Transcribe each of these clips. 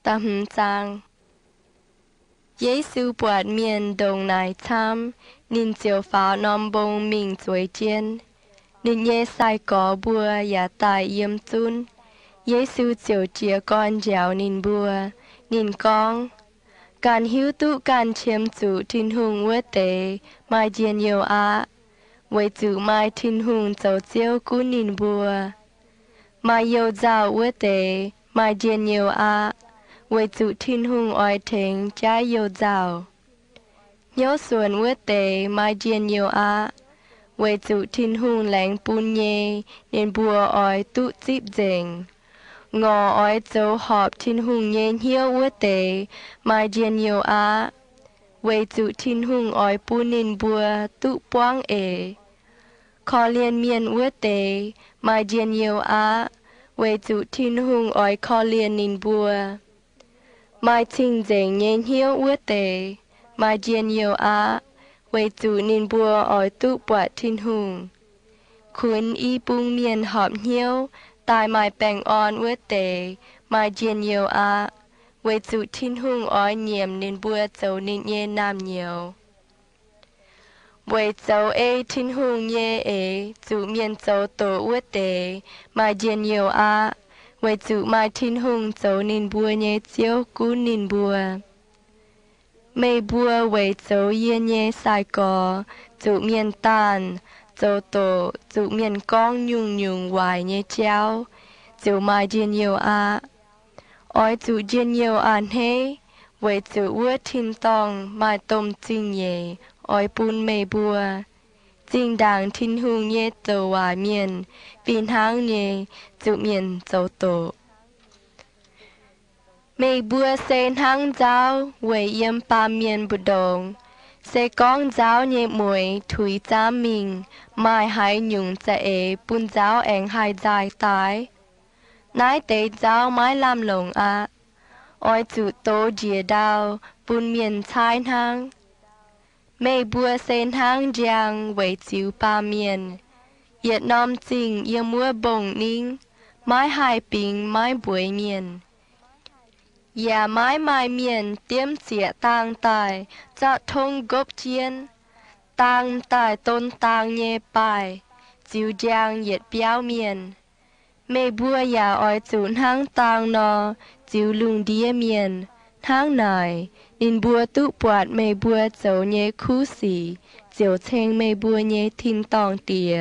ตาหืมจางเยซูปวดเมียนดงนายทำนินเจียวฟ้านอมบงมิงจวยเจียนนินเยใส่ก่อบัวอย่าตายเยี่ยมจุนเยซูเจียวเจียก้อนเจียวนินบัวนินกองการหิวตุการเชียมจูทินหุงเวเตมาเจียนเยวอาไว้จูมาทินหุงเจ้าเจียวกุนินบัวมาเยวเจ้าเวเตมาเจียนเยวอาไว้จูทินหุงอ้อยเทงใจเยวเจ้าเยวส่วนเวเตมาเจียนเยวอาไว้จูทินหุงแหลงปุญเยเนียนบัวอ้อยตุจิบเจงงออ้อยโจหอบทินหุงเย็นเหี่ยวเวเตมาเจียนเยวอาไว้จูทินหุงอ้อยปูนินบัวตุป้วงเอขอเลียนเมียนเวเตมาเจียนเยวอาไว้จูทินหุงอ้อยขอเลียนนินบัวมาทิงเจงเย็นเหี่ยวเวเตมาเจียนเยวอาไว้จูนินบัวอ้อยตุปวดทินหุงคุณอีปุงเมียนหอบเหี่ยวตายไม้แปงอ่อนเวเตมาเจียนเยวอาไว้จุทินหุงอ้อยเนียมนินบัวเจ้านินเยนามเยียวไว้เจ้าเอทินหุงเยเอจุเมียนเจ้าโตเวเตมาเจียนเยวอาไว้จุมาทินหุงเจ้านินบัวเยเจียวกูนินบัวไม่บัวไว้เจ้าเย็นเยสายกอจุเมียนตานโจโตจุเมียนก้องยุงยุงวายเยเจ้าจูมาเจียนเยวอาอ้อยจูเจียนเยวอ่านเฮไว้จูวัวทินตองมาต้มจิงเยอ้อยปุนไม่บัวจิงด่างทินหุงเยโตวาเมียนปีนหางเยจูเมียนโจโตไม่บัวเซนหางเจ้าไว้เยี่ยมปาเมียนบุดงเซกองเจ้าเยมวยถุยจ้ามิงไม่หายหยุงจะเอปุนเจ้าแองหายใจตายนายเตเจ้าไม้ลำหลงอาอ้อยจุโตเจียดาวปุนเมียนชายทางไม่บัวเซนทางจางไว้จิวปาเมียนเหยียดน้อมจริงเยี่ยมัวบ่งนิ่งไม้หายปิงไม้บวยเมียนอย่าไม้ไม้เมียนเตรียมเสียต่างตายจะทงกบเจียนต่างตายต้นต่างเย่ปาย จิวจางเหยียดเปียวเมียนไม่บัวยาอ้อยจูนหางต่างนอจิวลุงเดียเมียนทางนายนินบัวตุปวดไม่บัวเจ้าเยคู่สีเจียวเชงไม่บัวเยทินตองเตีย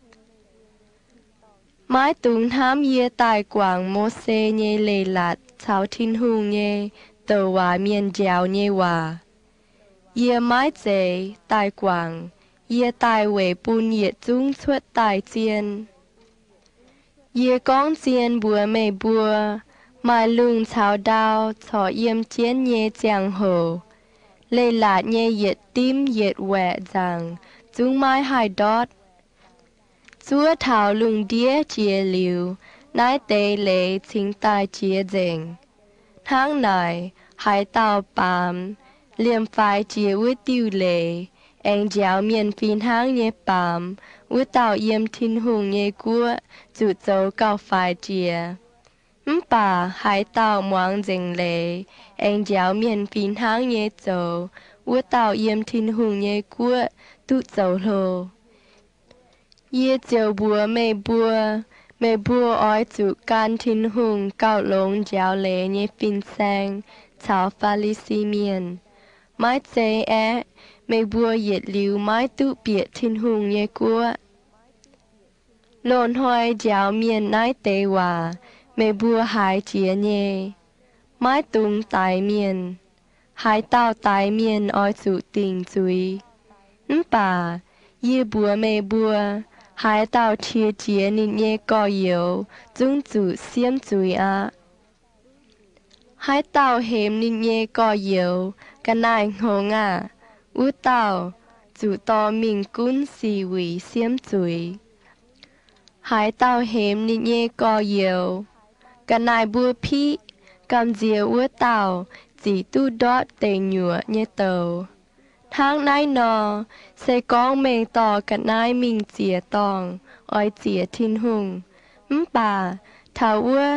ไม้ตุงท้ามเยตายกว่างโมเซเยเลลัดชาวทินหุงเยเตวาเมียนเจียวเยวาเยไม้เจตายกว่างเยตายเวปูนเหยียดจุ้งชวดตายเจียนเยก้องเจียนบัวไม่บัวมาลุงชาวดาวฉอเยี่ยมเจียนเยเจียงโหเลยหลาดเยเหยียดติ้มเหยียดแหวะจังจุ้งไม้หายดอดจัวเท้าลุงเดียเจียหลิวนายเตเลยทิ้งตายเจียเจงทางไหนหายเต่าปามเหลี่ยมไฟเจียวิติวเลยเอ็งเจ้าเมียนฟีนหางเยปามวิเต่าเยี่ยมทินหุงเยกัวจุโจเก่าไฟเจียป่าหายเต่าหมวงเจงเลยเอ็งเจ้าเมียนฟีนหางเยโจวิเต่าเยี่ยมทินหุงเยกัวตุโจโลเยเจียวบัวไม่บัวไม่บัวอ้อยจุการทินหุงเก่าลงเจ้าเลยเยฟินแซงชาวฟาลิซีเมียนไม้เจแอไม่บัวเหยียดหลิวไม้ตุเปียทินหุงเยกัวโลนหอยเจ้าเมียนนายเตว่าไม่บัวหายเจียเยไม้ตุงตายเมียนหายเต้าตายเมียนอ้อยจุติงจุยป่าเย่บัวไม่บัวหายเต้าเทียเจียนินเยก่อเยียวจุงจุเสียมจุยอาหายเต้าเหมนินเยก่อเยียวกันนายโงอ่ะอุเต้าจุตอมิงกุนสีวีเสียมจุยหายเต้าเหมนินเยก่อเยียวกันนายบัวพี่กำเจียวอุเต้าจีตู้ดอดเตงหยัวเยเตาทางนายนอเซกองเมงต่อกันนายมิงเจียตองอ้อยเจียทินหุงป่าเท้าวัว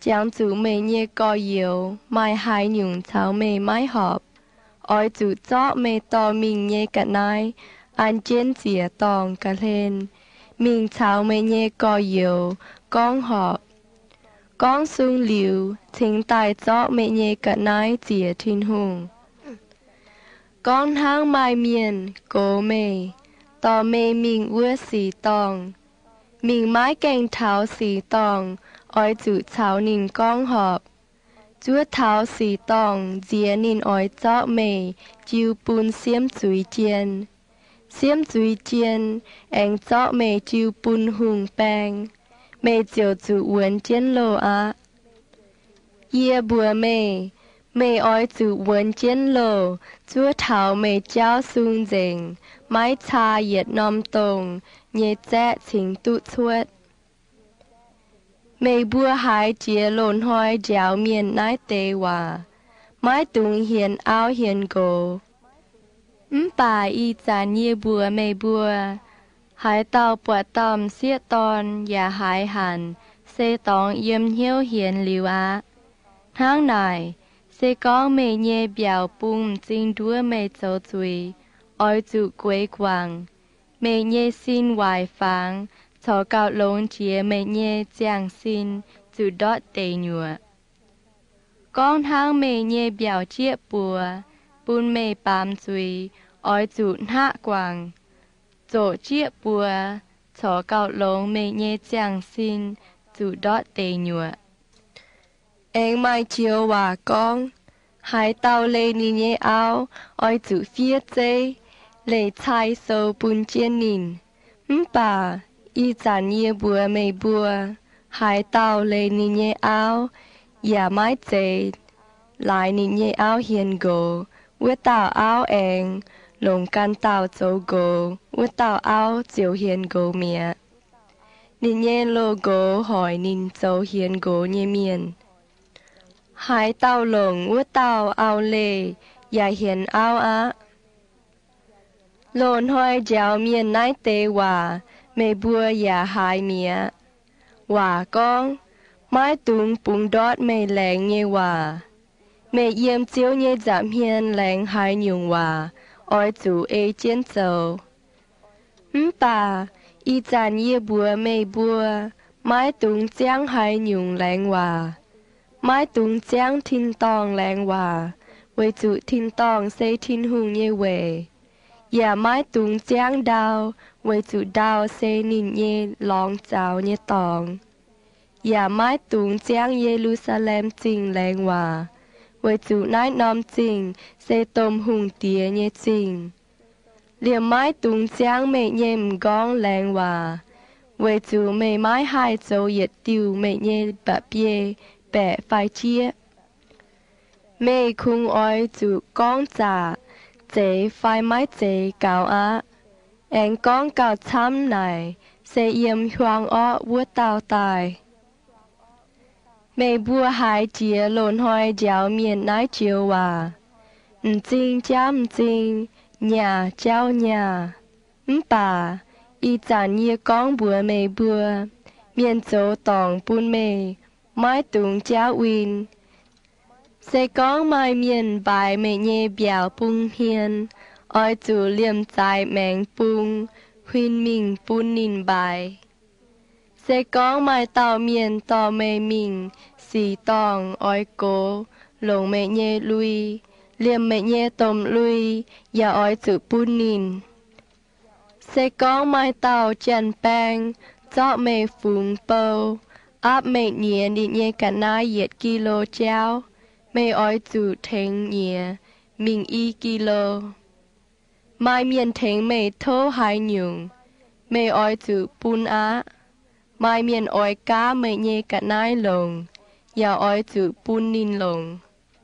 Giang chủ mê nhé có yếu, mai hai nhung cháu mê mái họp. Ôi chủ chó mê to mình nhé cả nai, anh chén dìa tòng cả lên. Mình cháu mê nhé có yếu, con họp. Con xuống liu, thính tài chó mê nhé cả nai dìa thiên hùng. Con hang mai miền, cố mê, to mê mình ua xì tòng. Mình mái canh tháo xì tòng, ôi chủ cháu nín con họp. Chúa tháo xì tòng, dìa nín ôi chó mê, chiêu bùn xiêm chuối chiên. Xiêm chuối chiên, anh chó mê chiêu bùn hùng bang. Mê chiều chủ uốn chiên lô á. Yê bùa mê ôi chủ uốn chiên lô, chúa tháo mê cháu xuống dình, mái cha yết nòm tông, nhé chẽ chính tụ chuột. Mê bùa hai chia lộn hoi dẻo miền nái tê hòa, mái tung hiền áo hiền gồ. Bà y chán yê bùa mê bùa, hai tàu bùa tòm xía tòn, ya hai hẳn, xê tòng yếm hiếu hiền liu á. Tháng này, xê con mê nhé biểu bùm chính đua mê châu chuối, ôi chủ quê quang. Mê nhé xin hoài phang, cho cao lông chia mê nhé giang xin, chủ đót tê nhùa. Con tháng mê nhé biểu chiếc bùa, bùn mê bám chuối, ôi chủ hạ quang. Chỗ chiếc bùa, cho cao lông mê nhé giang xin, chủ đót tê nhùa. Anh mai chiều hòa con, hai tàu lê ní nhé áo, ôi chủ phía dây, lê chai sâu bùn chiên nín. Bà, y chán yê bùa mê bùa, hai tàu lê ní nhé áo, ya mai dây, lại ní nhé áo hiền gồ, ua tàu áo anh, lồng can tàu châu gồ, ua tàu áo chiều hiền gồ mẹ. Ní nhé lô gồ hỏi nín châu hiền gồ nhé miền. Hai tàu lồng ua tàu áo lê, ya hiền áo á. Lộn hoi dẻo miền nái tê hòa, mê bùa ya hai mía. Hòa con, mái tung bùng đót mê lẹng nhé hòa. Mê yếm chiếu nhé giảm hiền lẹng hai nhung hòa, ôi chủ ê chiên châu. Bà, y chán yê bùa mê bùa, mái tung giang hai nhung lẹng hòa. Mái tung giang thiên tòng lẹng hòa, với chủ thiên tòng xây thiên hùng nhé về. Ya mái tung giang đào, với chủ đào xây nín nhé lòng cháu nhé tòng. Ya mái tung giang Jerusalem chinh lẹng hòa, với chủ nái nòm chinh, xây tôm hùng tía nhé chinh. Liềm mái tung giang mẹ nhé gong lẹng hòa, với chủ mẹ mái hai châu yết tiêu mẹ nhé bà bia, bẻ phải chia. Mẹ khung oi chủ con giả, chế phải mái chế cao á. Anh con cao chăm này, sẽ yếm hoang ọ vua tàu tài. Mẹ bùa hai chia lộn hoi dẻo miền nái chiều hòa. Chinh chăm chinh, nhà cháu nhà. Bà, y chán yê con bùa mẹ bùa, miền châu tòng bùn mẹ, mái tung cháu win. Sẽ con mai miền bài mẹ nhé biểu bùng hiền, ôi chủ liềm dài mẹng bùng, huyên mình bùn nín bài. Sẽ con mai tàu miền tò mẹ mình, xì tòng ôi cố, lồng mẹ nhé lui, liềm mẹ nhé tôm lui, ya ôi chủ bùn nín. Sẽ con mai tàu chăn bang, chọ mẹ phùng bầu, áp mẹ nhé đi nhé cả nai yết kilo cháo. Mê oi chủ thênh nhẹ, mình y kilo. Mai miền thênh mê thô hai nhung, mê oi chủ bún á. Mai miền oi cá mê nhẹ cả nai lồng, ya oi chủ bún nín lồng.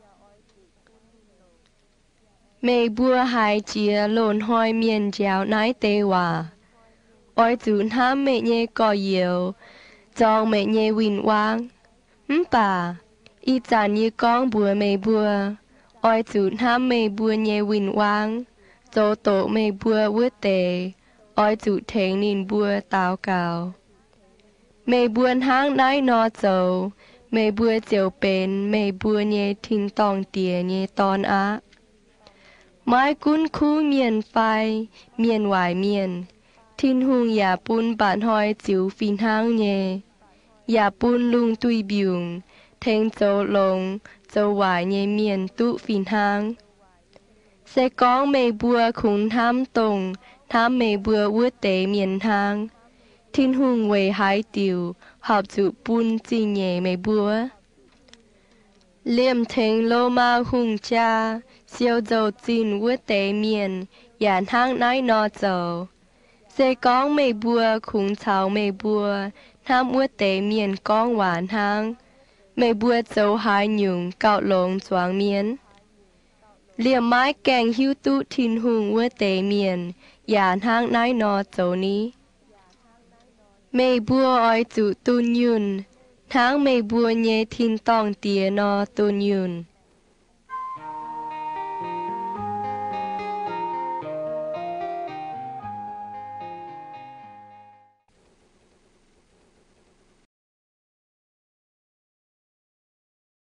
Mê bùa hai chia lộn hoi miền dẻo nái tê hòa. Oi chủ ham mê nhẹ có yếu, chong mê nhẹ win wang. Bà, y chán yê con bùa mê bùa, ôi chủ ham mê bùa nhé win wang, dô tổ mê bùa vua tê, ôi chủ thênh nín bùa táo cao. Mê buôn hang nái nó dầu, mày bùa chiều bền mày bùa nhẹ thình tòng tìa nhẹ tòn áไม้กุ้นคู่เมียนไฟเมียนหวายเมียนทินหุงอย่าปุนบานหอยจิ๋วฟินห้างเยอย่าปุนลุงตุยบิวงเทงโจลงโจหวายเยเมียนตุฟินห้างเสกองเมบัวขุนท้ำตรงท้ำเมบัววัวเตเมียนทางทินหุงเวหายติวหอบจุปุนจีเยเมบัวเลี่ยมเทงโลมาหุงจ้าเซียวโจจินวัวเตเมียนหยานห้างน้อยนอโจเซกองเมบัวขุงเฉาเมบัวท้ำวัวเตเมียนกองหวานห้างเมบัวโจหายหยุ่งเก่าหลงจวงเมียนเหลี่ยมไม้แกงหิวตุทินหุงวัวเตเมียนหยานห้างน้อยนอโจนี้เมบัวอ้อยจุตุนยุนทั้งเมบัวเยทินตองเตียนอตุนยุน